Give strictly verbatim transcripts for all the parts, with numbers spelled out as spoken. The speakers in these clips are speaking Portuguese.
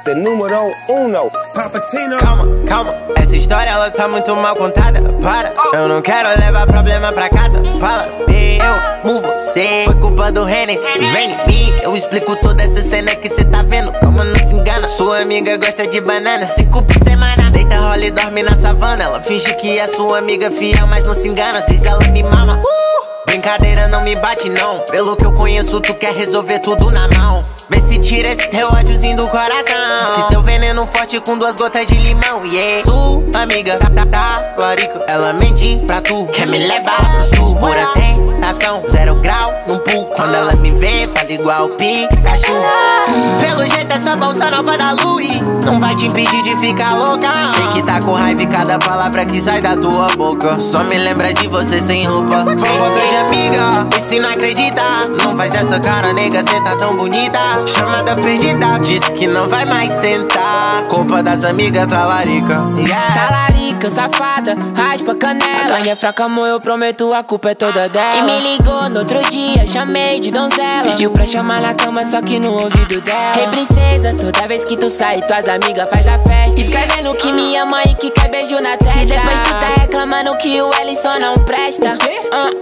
este número uno, Papatino. Calma, calma, essa história ela tá muito mal contada. Para, eu não quero levar problema pra casa. Fala, eu amo você. Foi culpa do Hennessy, vem em mim. Eu explico toda essa cena que cê tá vendo. Calma, não se engana. Sua amiga gosta de banana, cinco por semana. Deita, rola e dorme na savana. Ela finge que é sua amiga fiel, mas não se engana. Às vezes ela me mama. uh! Brincadeira não me bate não. Pelo que eu conheço, tu quer resolver tudo na mão. Vê se tira esse teu ódiozinho do coração. Se teu veneno forte com duas gotas de limão. Yeah. Sua amiga, tá, tá, tá, larico. Ela mente pra tu, quer me levar pro sul. Pura tentação, zero grau no pool. Quando ela me vê, fala igual Pikachu. Pelo jeito essa bolsa nova da Louis não vai te impedir de ficar louca. Sei que tá com raiva e cada palavra que sai da tua boca só me lembra de você sem roupa. Fofoca de amiga, e se não acredita, não faz essa cara, nega, cê tá tão bonita. Chamada perdida, disse que não vai mais sentar. Culpa das amigas, tá larica. Yeah. Tá larica, safada, raspa canela. A ganha é fraca, amor, eu prometo, a culpa é toda dela. E me ligou no outro dia, chamei de donzela. Pediu pra chamar na cama, só que no ouvido dela. Ei, princesa, toda vez que tu sai, tuas amigas faz a festa. Escrevendo que me ama e que quer beijo na testa. E depois tu tá reclamando que o Ellison não presta. uh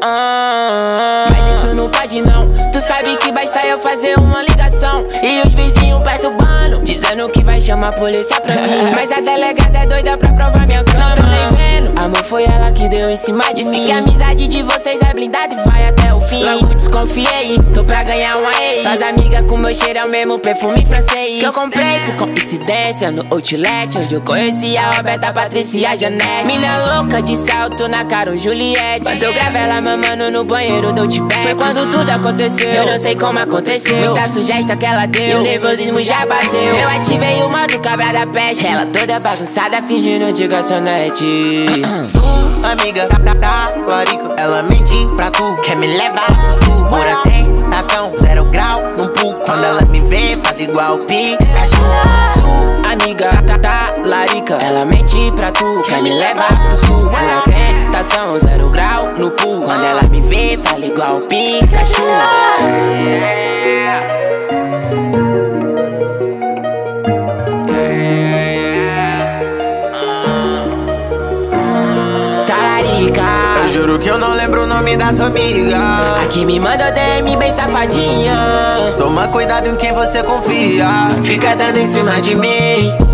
-uh. Mas isso não pode não. Tu sabe que basta eu fazer uma ligação e os vizinhos perturbando, dizendo que vai chamar a polícia pra mim. Mas a delegada é doida pra provar minha cama. Não tô nem vendo, amor, foi ela que deu em cima de mim. Disse que a amizade de vocês é blindada e vai até o fim. Logo desconfiei, tô pra ganhar uma ex. Tuas amigas com meu cheiro é o mesmo perfume francês que eu comprei por coincidência no outlet, onde eu conheci a Roberta, a Patrícia e a Janete. Mina louca de salto na Carol Juliette. Quando eu gravei ela mamando no banheiro do Tibete. Foi quando tudo aconteceu, eu não sei como aconteceu. Muita sugestão que ela deu, e o nervosismo já bateu. Eu ativei o modo cabra da peste. Ela toda bagunçada fingindo de garçonete. Sua amiga, tá, tá, tá, larico. Ela mente pra tu, quer me levar pro sul. Pura tentação, zero grau no pool. Quando ela me vê, fala igual Pikachu. Sua amiga, tá, tá, larica. Ela mente pra tu, quer me levar pro sul. Pura tentação, zero grau no pool. Quando ela me vê, fala igual Pikachu. Eu juro que eu não lembro o nome da tua amiga. Aqui me manda D M bem safadinha. Toma cuidado em quem você confia. Fica dando em cima de mim.